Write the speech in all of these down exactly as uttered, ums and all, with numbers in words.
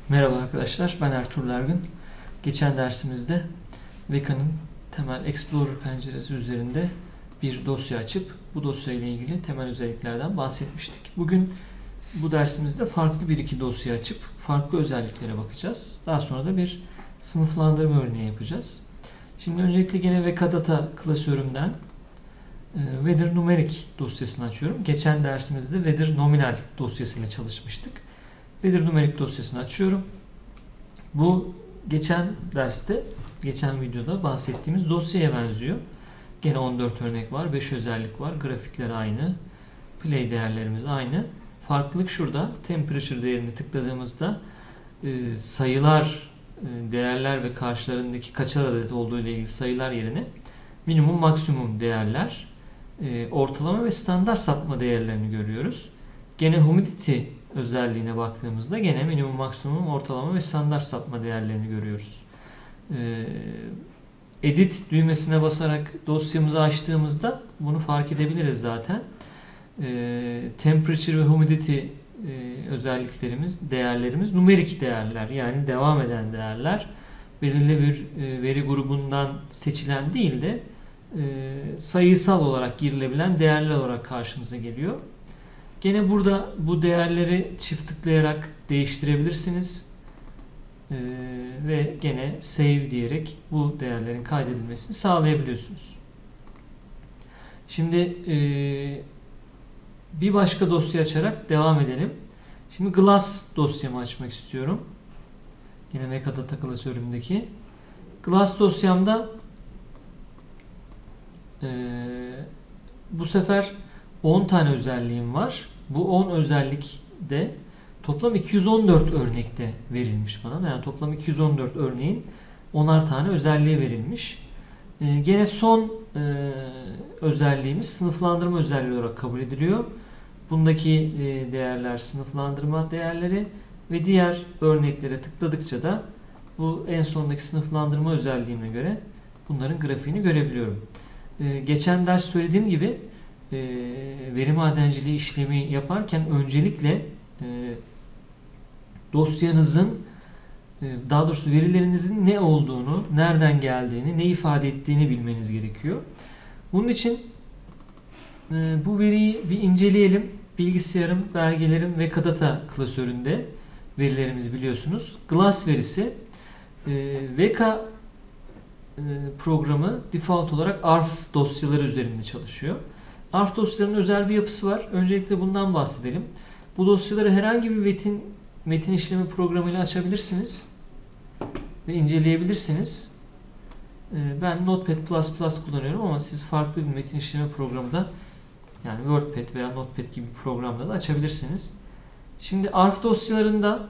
Merhaba arkadaşlar, ben Ertuğrul Ergün. Geçen dersimizde Veka'nın temel Explorer penceresi üzerinde bir dosya açıp bu dosya ile ilgili temel özelliklerden bahsetmiştik. Bugün bu dersimizde farklı bir iki dosya açıp farklı özelliklere bakacağız. Daha sonra da bir sınıflandırma örneği yapacağız. Şimdi öncelikle gene Vekadata klasörümden Weather Numeric dosyasını açıyorum. Geçen dersimizde Weather Nominal dosyasıyla çalışmıştık. Weather Numeric dosyasını açıyorum. Bu geçen derste, geçen videoda bahsettiğimiz dosyaya benziyor. Gene on dört örnek var, beş özellik var. Grafikler aynı. Play değerlerimiz aynı. Farklılık şurada. Temperature değerini tıkladığımızda e, sayılar, e, değerler ve karşılarındaki kaçar adet olduğu ile ilgili sayılar yerine minimum maksimum değerler, e, ortalama ve standart sapma değerlerini görüyoruz. Gene humidity özelliğine baktığımızda gene minimum, maksimum, ortalama ve standart sapma değerlerini görüyoruz. Ee, edit düğmesine basarak dosyamızı açtığımızda bunu fark edebiliriz zaten. Ee, temperature ve humidity e, özelliklerimiz, değerlerimiz numerik değerler, yani devam eden değerler. Belirli bir e, veri grubundan seçilen değil de e, sayısal olarak girilebilen değerler olarak karşımıza geliyor. Gene burada bu değerleri çift tıklayarak değiştirebilirsiniz. Ee, ve gene save diyerek bu değerlerin kaydedilmesini sağlayabiliyorsunuz. Şimdi e, bir başka dosya açarak devam edelim. Şimdi Glass dosyamı açmak istiyorum. Yine Metadata klasörümdeki. Glass dosyamda e, bu sefer on tane özelliğim var. Bu on özellikte toplam iki yüz on dört örnekte verilmiş bana. Yani toplam iki yüz on dört örneğin onar tane özelliği verilmiş. Ee, gene son e, özelliğimiz sınıflandırma özelliği olarak kabul ediliyor. Bundaki e, değerler sınıflandırma değerleri ve diğer örneklere tıkladıkça da bu en sondaki sınıflandırma özelliğine göre bunların grafiğini görebiliyorum. Ee, geçen ders söylediğim gibi E, veri madenciliği işlemi yaparken öncelikle e, dosyanızın e, daha doğrusu verilerinizin ne olduğunu, nereden geldiğini, ne ifade ettiğini bilmeniz gerekiyor. Bunun için e, bu veriyi bir inceleyelim. Bilgisayarım, belgelerim ve Vekadata klasöründe verilerimiz biliyorsunuz. Glass verisi e, Veka e, programı default olarak A R F dosyaları üzerinde çalışıyor. A R F dosyalarının özel bir yapısı var. Öncelikle bundan bahsedelim. Bu dosyaları herhangi bir metin metin işleme programıyla açabilirsiniz ve inceleyebilirsiniz. Ben Notepad plus plus kullanıyorum ama siz farklı bir metin işleme programı da, yani WordPad veya Notepad gibi bir programda da açabilirsiniz. Şimdi A R F dosyalarında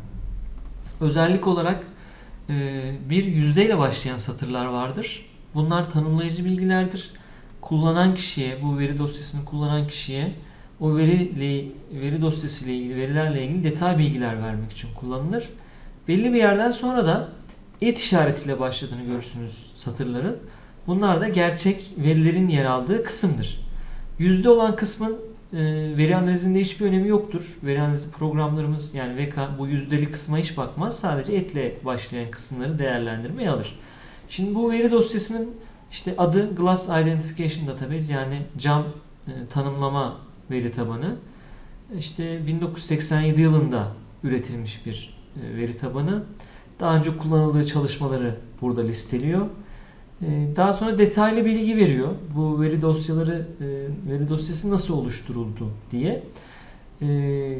özellik olarak bir yüzdeyle başlayan satırlar vardır. Bunlar tanımlayıcı bilgilerdir. Kullanan kişiye, bu veri dosyasını kullanan kişiye o veri, veri dosyası ile ilgili, verilerle ilgili detay bilgiler vermek için kullanılır. Belli bir yerden sonra da et işaretiyle başladığını görürsünüz satırların. Bunlar da gerçek verilerin yer aldığı kısımdır. Yüzde olan kısmın e, veri analizinde hiçbir önemi yoktur. Veri analizi programlarımız, yani Veka, bu yüzdeli kısma hiç bakmaz. Sadece etle başlayan kısımları değerlendirmeye alır. Şimdi bu veri dosyasının İşte adı Glass Identification Database, yani cam e, tanımlama veri tabanı. İşte bin dokuz yüz seksen yedi yılında üretilmiş bir e, veri tabanı. Daha önce kullanıldığı çalışmaları burada listeliyor. E, daha sonra detaylı bilgi veriyor. Bu veri dosyaları, e, veri dosyası nasıl oluşturuldu diye. E,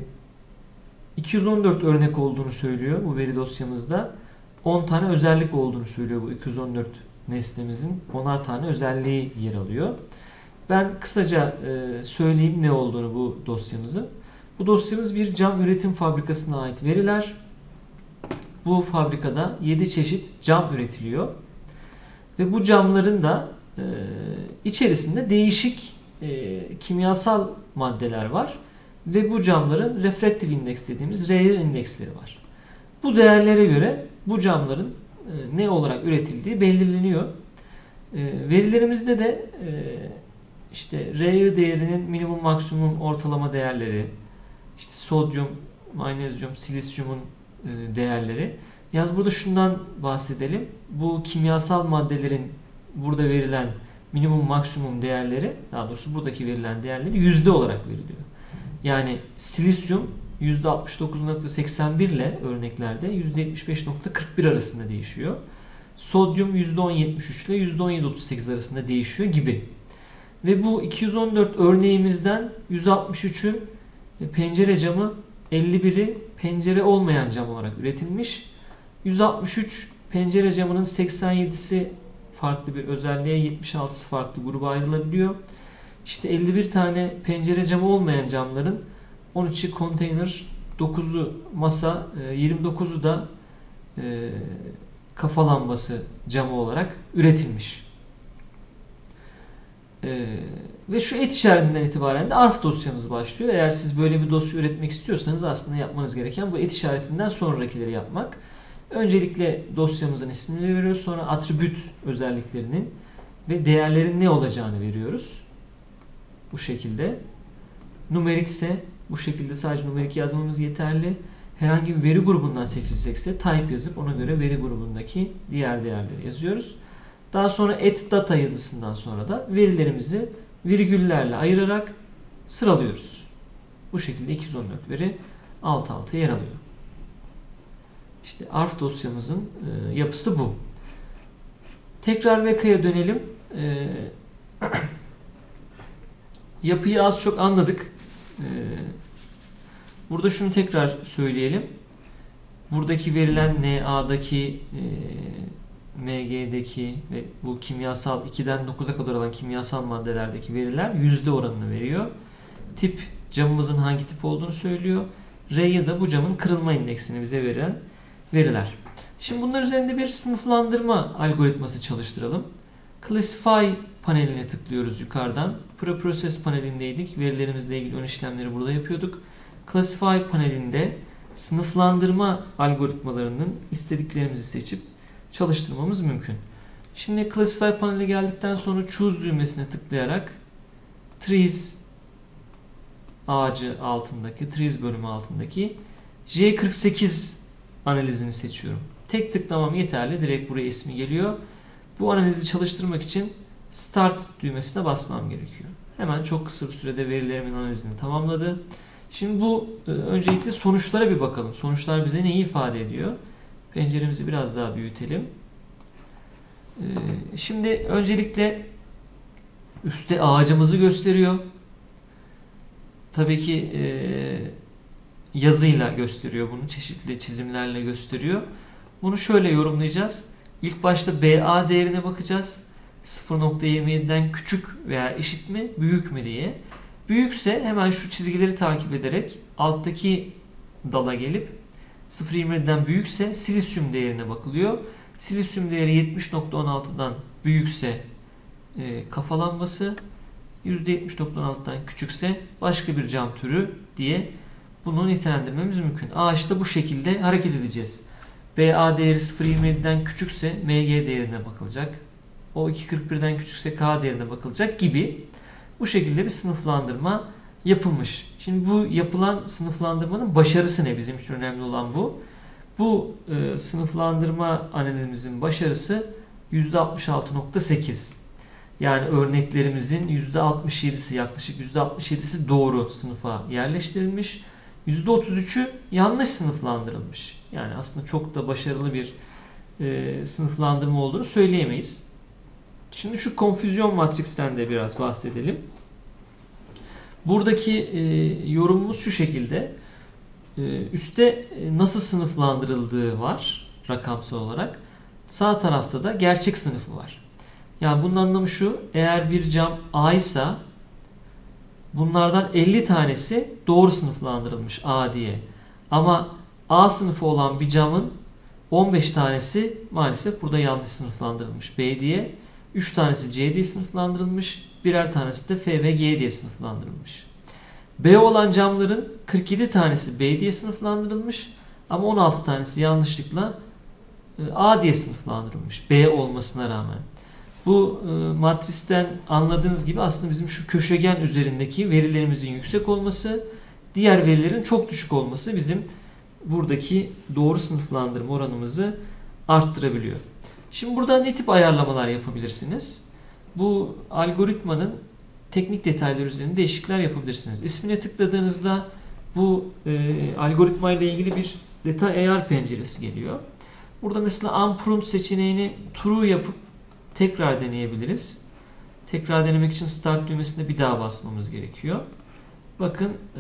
iki yüz on dört örnek olduğunu söylüyor bu veri dosyamızda. on tane özellik olduğunu söylüyor bu iki yüz on dört nesnemizin. onar tane özelliği yer alıyor. Ben kısaca e, söyleyeyim ne olduğunu bu dosyamızın. Bu dosyamız bir cam üretim fabrikasına ait veriler. Bu fabrikada yedi çeşit cam üretiliyor. Ve bu camların da e, içerisinde değişik e, kimyasal maddeler var. Ve bu camların refraktif indeks dediğimiz R I indeksleri var. Bu değerlere göre bu camların ne olarak üretildiği belirleniyor. Verilerimizde de işte R I değerinin minimum, maksimum, ortalama değerleri, işte sodyum, magnezyum, silisyumun e, değerleri. Yalnız burada şundan bahsedelim. Bu kimyasal maddelerin burada verilen minimum maksimum değerleri, daha doğrusu buradaki verilen değerleri yüzde olarak veriliyor. Yani silisyum yüzde altmış dokuz nokta seksen bir ile örneklerde yüzde yetmiş beş nokta kırk bir arasında değişiyor. Sodyum yüzde on nokta yetmiş üç ile yüzde on yedi nokta otuz sekiz arasında değişiyor gibi. Ve bu iki yüz on dört örneğimizden yüz altmış üçü pencere camı, elli biri pencere olmayan cam olarak üretilmiş. yüz altmış üç pencere camının seksen yedisi farklı bir özelliğe, yetmiş altısı farklı gruba ayrılabiliyor. İşte elli bir tane pencere camı olmayan camların on üçü konteyner, dokuzu masa, yirmi dokuzu da e, kafa lambası camı olarak üretilmiş. E, ve şu et işaretinden itibaren de arf dosyamız başlıyor. Eğer siz böyle bir dosya üretmek istiyorsanız aslında yapmanız gereken bu et işaretinden sonrakileri yapmak. Öncelikle dosyamızın ismini veriyoruz. Sonra atribüt özelliklerinin ve değerlerin ne olacağını veriyoruz. Bu şekilde. Numerik ise bu şekilde sadece numerik yazmamız yeterli. Herhangi bir veri grubundan seçilecekse type yazıp ona göre veri grubundaki diğer değerleri yazıyoruz. Daha sonra et data yazısından sonra da verilerimizi virgüllerle ayırarak sıralıyoruz. Bu şekilde iki yüz on dört veri alt alta yer alıyor. İşte arf dosyamızın e, yapısı bu. Tekrar Veka'ya dönelim. E, yapıyı az çok anladık. E, burada şunu tekrar söyleyelim. Buradaki verilen N A'daki, e, M G'deki ve bu kimyasal ikiden dokuza kadar olan kimyasal maddelerdeki veriler yüzde oranını veriyor. Tip, camımızın hangi tip olduğunu söylüyor. R'ye de bu camın kırılma indeksini bize veren veriler. Şimdi bunlar üzerinde bir sınıflandırma algoritması çalıştıralım. Classify paneline tıklıyoruz yukarıdan. Preprocess panelindeydik. Verilerimizle ilgili ön işlemleri burada yapıyorduk. Classify panelinde sınıflandırma algoritmalarının istediklerimizi seçip çalıştırmamız mümkün. Şimdi Classify paneline geldikten sonra Choose düğmesine tıklayarak Trees ağacı altındaki, Trees bölümü altındaki J kırk sekiz analizini seçiyorum. Tek tıklamam yeterli. Direkt buraya ismi geliyor. Bu analizi çalıştırmak için Start düğmesine basmam gerekiyor. Hemen çok kısa bir sürede verilerimin analizini tamamladı. Şimdi bu öncelikle sonuçlara bir bakalım. Sonuçlar bize neyi ifade ediyor? Penceremizi biraz daha büyütelim. Şimdi öncelikle üstte ağacımızı gösteriyor. Tabii ki yazıyla gösteriyor bunu. Çeşitli çizimlerle gösteriyor. Bunu şöyle yorumlayacağız. İlk başta B A değerine bakacağız. sıfır nokta yirmi yediden küçük veya eşit mi, büyük mü diye. Büyükse hemen şu çizgileri takip ederek alttaki dala gelip sıfır nokta yirmi yediden büyükse silisyum değerine bakılıyor. Silisyum değeri yetmiş nokta on altıdan büyükse e, kafa lambası, yüzde yetmiş nokta on altıdan küçükse başka bir cam türü diye bunu nitelendirmemiz mümkün. Ağaçta bu şekilde hareket edeceğiz. B A değeri sıfır nokta yirmi yediden küçükse M G değerine bakılacak. O iki nokta kırk birden küçükse K değerine bakılacak gibi bu şekilde bir sınıflandırma yapılmış. Şimdi bu yapılan sınıflandırmanın başarısı ne? Bizim için önemli olan bu. Bu e, sınıflandırma analizimizin başarısı yüzde altmış altı nokta sekiz. Yani örneklerimizin yüzde altmış yedisi, yaklaşık yüzde altmış yedisi doğru sınıfa yerleştirilmiş. yüzde otuz üçü yanlış sınıflandırılmış. Yani aslında çok da başarılı bir e, sınıflandırma olduğunu söyleyemeyiz. Şimdi şu konfüzyon matrixten de biraz bahsedelim. Buradaki e, yorumumuz şu şekilde. E, üstte e, nasıl sınıflandırıldığı var rakamsal olarak. Sağ tarafta da gerçek sınıfı var. Yani bunun anlamı şu. Eğer bir cam A ise bunlardan elli tanesi doğru sınıflandırılmış A diye. Ama A sınıfı olan bir camın on beş tanesi maalesef burada yanlış sınıflandırılmış B diye. üç tanesi C diye sınıflandırılmış. Birer tanesi de F ve G diye sınıflandırılmış. B olan camların kırk yedi tanesi B diye sınıflandırılmış. Ama on altı tanesi yanlışlıkla A diye sınıflandırılmış. B olmasına rağmen. Bu e, matristen anladığınız gibi aslında bizim şu köşegen üzerindeki verilerimizin yüksek olması, diğer verilerin çok düşük olması bizim buradaki doğru sınıflandırma oranımızı arttırabiliyor. Şimdi burada ne tip ayarlamalar yapabilirsiniz? Bu algoritmanın teknik detayları üzerinde değişiklikler yapabilirsiniz. İsmine tıkladığınızda bu e, algoritma ile ilgili bir detay ayar penceresi geliyor. Burada mesela unpruned seçeneğini true yapıp tekrar deneyebiliriz. Tekrar denemek için start düğmesine bir daha basmamız gerekiyor. Bakın e,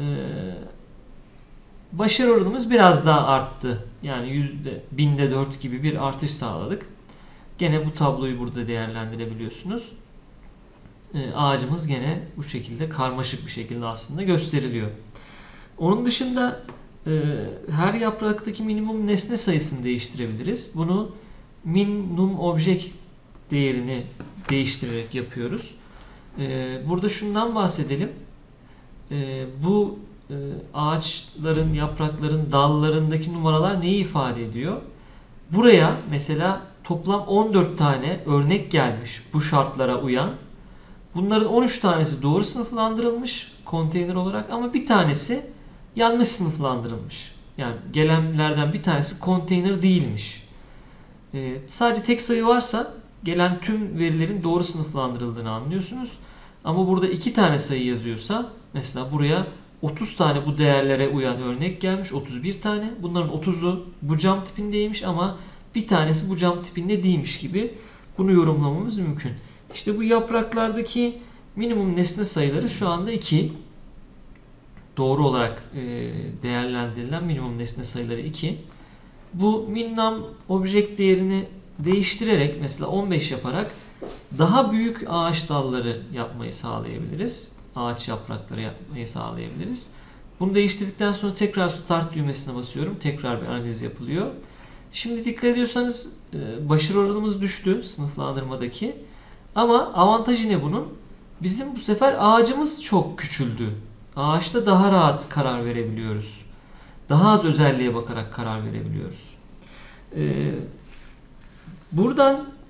başarı oranımız biraz daha arttı. Yani yüzde binde dört gibi bir artış sağladık. Gene bu tabloyu burada değerlendirebiliyorsunuz. E, ağacımız gene bu şekilde karmaşık bir şekilde aslında gösteriliyor. Onun dışında e, her yapraktaki minimum nesne sayısını değiştirebiliriz. Bunu minimum object değerini değiştirerek yapıyoruz. E, burada şundan bahsedelim. E, bu e, ağaçların, yaprakların, dallarındaki numaralar neyi ifade ediyor? Buraya mesela toplam on dört tane örnek gelmiş bu şartlara uyan. Bunların on üç tanesi doğru sınıflandırılmış konteyner olarak ama bir tanesi yanlış sınıflandırılmış. Yani gelenlerden bir tanesi konteyner değilmiş. Ee, sadece tek sayı varsa gelen tüm verilerin doğru sınıflandırıldığını anlıyorsunuz. Ama burada iki tane sayı yazıyorsa mesela buraya otuz tane bu değerlere uyan örnek gelmiş. otuz bir tane. Bunların otuzu bu cam tipindeymiş ama bir tanesi bu cam tipinde değilmiş gibi bunu yorumlamamız mümkün. İşte bu yapraklardaki minimum nesne sayıları şu anda iki. Doğru olarak değerlendirilen minimum nesne sayıları iki. Bu minimum object değerini değiştirerek mesela on beş yaparak daha büyük ağaç dalları yapmayı sağlayabiliriz. Ağaç yaprakları yapmayı sağlayabiliriz. Bunu değiştirdikten sonra tekrar start düğmesine basıyorum. Tekrar bir analiz yapılıyor. Şimdi dikkat ediyorsanız başarı oranımız düştü sınıflandırmadaki. Ama avantajı ne bunun? Bizim bu sefer ağacımız çok küçüldü. Ağaçta daha rahat karar verebiliyoruz. Daha az özelliğe bakarak karar verebiliyoruz. Ee, buradan e,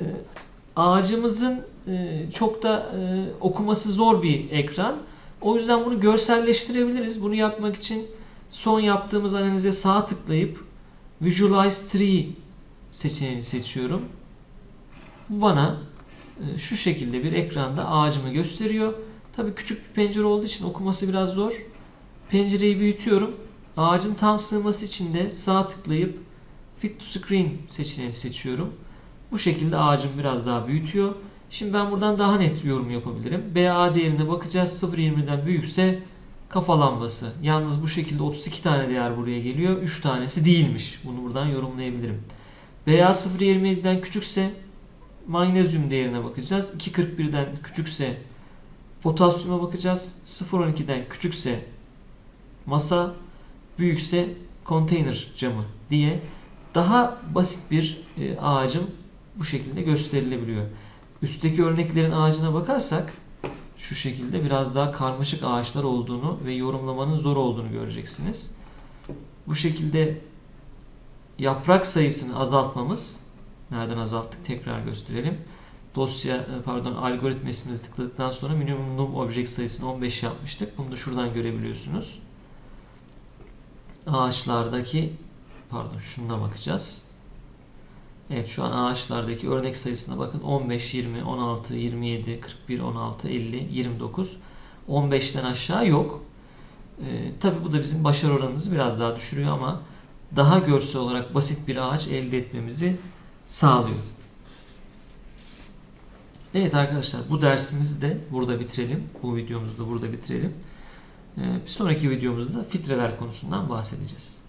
ağacımızın e, çok da e, okuması zor bir ekran. O yüzden bunu görselleştirebiliriz. Bunu yapmak için son yaptığımız analize sağ tıklayıp Visualize Tree seçeneğini seçiyorum. Bu bana e, şu şekilde bir ekranda ağacımı gösteriyor. Tabii küçük bir pencere olduğu için okuması biraz zor. Pencereyi büyütüyorum. Ağacın tam sığması için de sağ tıklayıp Fit to Screen seçeneğini seçiyorum. Bu şekilde ağacım biraz daha büyütüyor. Şimdi ben buradan daha net yorum yapabilirim. B A değerine bakacağız. sıfır virgül yirmiden büyükse kafa lambası. Yalnız bu şekilde otuz iki tane değer buraya geliyor. üç tanesi değilmiş. Bunu buradan yorumlayabilirim. B A sıfır virgül yirmi yediden küçükse magnezyum değerine bakacağız. iki virgül kırk birden küçükse potasyuma bakacağız. sıfır virgül on ikiden küçükse masa, büyükse konteyner camı diye daha basit bir e, ağacım bu şekilde gösterilebiliyor. Üstteki örneklerin ağacına bakarsak şu şekilde biraz daha karmaşık ağaçlar olduğunu ve yorumlamanın zor olduğunu göreceksiniz. Bu şekilde yaprak sayısını azaltmamız, nereden azalttık tekrar gösterelim. Dosya pardon algoritma ismimizi tıkladıktan sonra minimum object sayısını on beş yapmıştık. Bunu da şuradan görebiliyorsunuz. Ağaçlardaki pardon şuna bakacağız. Evet şu an ağaçlardaki örnek sayısına bakın. on beş, yirmi, on altı, yirmi yedi, kırk bir, on altı, elli, yirmi dokuz. on beşten aşağı yok. Ee, Tabi bu da bizim başarı oranımızı biraz daha düşürüyor ama daha görsel olarak basit bir ağaç elde etmemizi sağlıyor. Evet arkadaşlar bu dersimizi de burada bitirelim. Bu videomuzu da burada bitirelim. Ee, bir sonraki videomuzda filtreler konusundan bahsedeceğiz.